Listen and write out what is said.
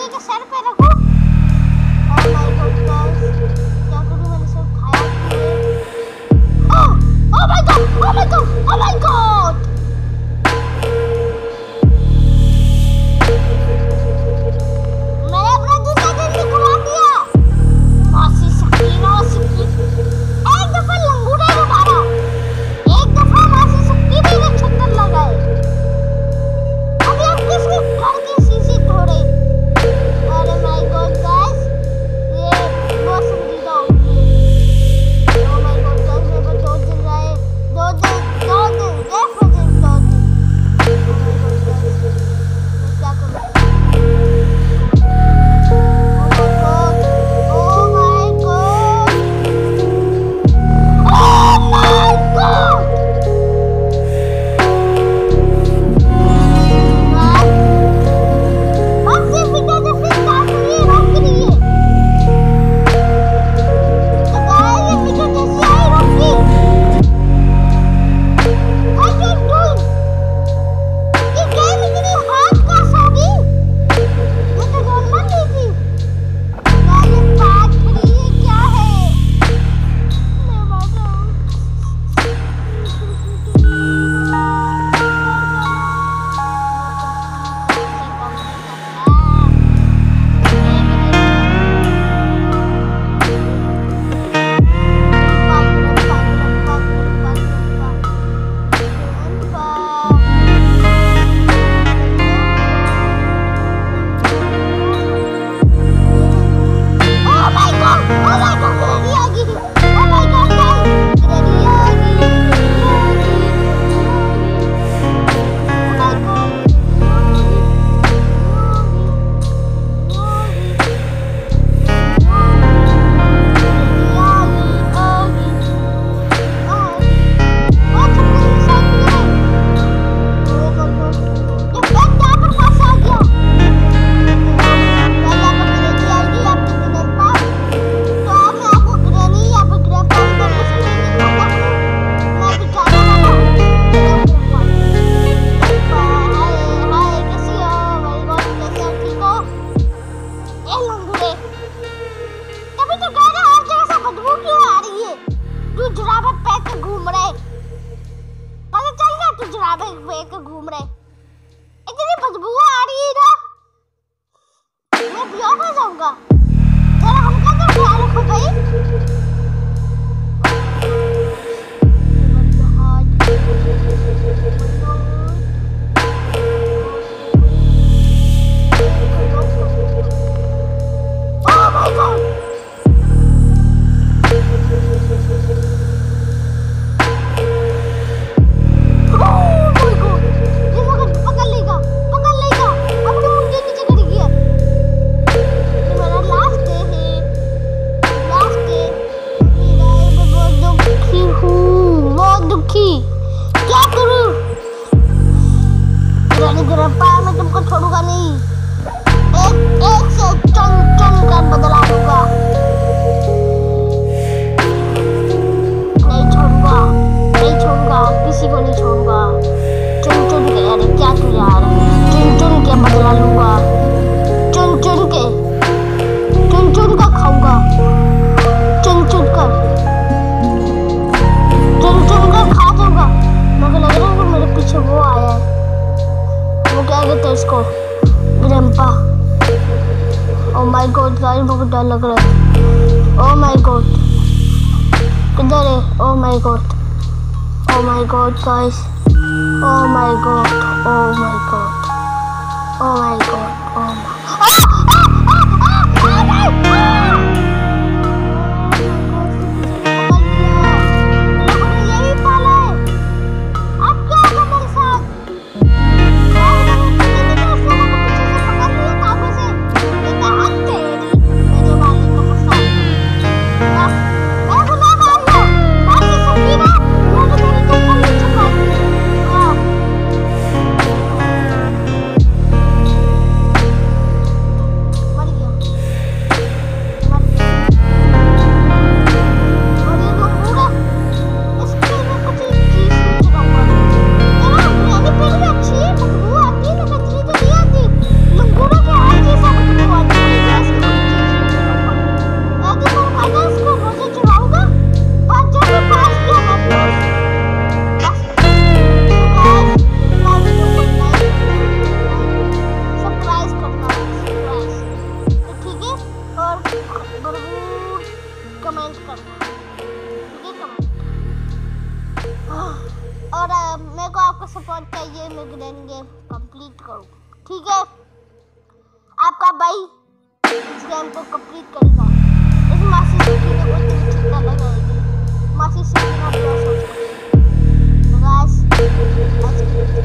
के सर पे रखूं। ओह माय गॉड गाइस, क्या करूं? मैंने सब खाया oh my God, oh my God, oh my God. मैंने अपना दूसरा दिन दिखवा दिया। मौसी शकीना सिक्की एक दफा लंगूरे ने मारा, एक दफा मौसी शक्की मेरे छत्तर लगाए। अभी हम किसके घर की शीशी तोड़े? अरे माय गॉड गाइस, ये मौसम दी जाऊंगी। ओह माय गॉड गाइस, मेरे पास 2 दिन रहे, 2 दिन डेफिनेटली 2 दिन। ओह माय गॉड गाइस, मैं क्या करूं? इतनी बदबू आ रही है ना, मैं बेहोश हो जाऊंगा। जरा हमका तो ख्याल रखो भाई। मैं तुमको छोड़ूंगा नहीं, एक से चुन कर बदला दूंगा। नहीं छोड़ूंगा, किसी को नहीं छोड़ूंगा। चुन के, अरे क्या तू यार, चुन के बदला लूंगा। चुन कर खाऊंगा। चुन कर खा जाऊंगा। मुझे लग रहा है कि मेरे पीछे वो आया है, वो क्या कहते हैं इसको, grandpa. Oh my God guys, बहुत डर लग रहा है। ओह माय गॉड, किधर है? Oh my God guys, oh my God. और मेरे को आपका सपोर्ट चाहिए, मैं ग्रैंड गेम कंप्लीट करूँ। ठीक है, आपका भाई इस गेम को कंप्लीट करेगा। इस मासी सिक्की ने बहुत ही चिंता लगाएगी। मासी सिक्की ना प्लस हो। तो गाइस आज की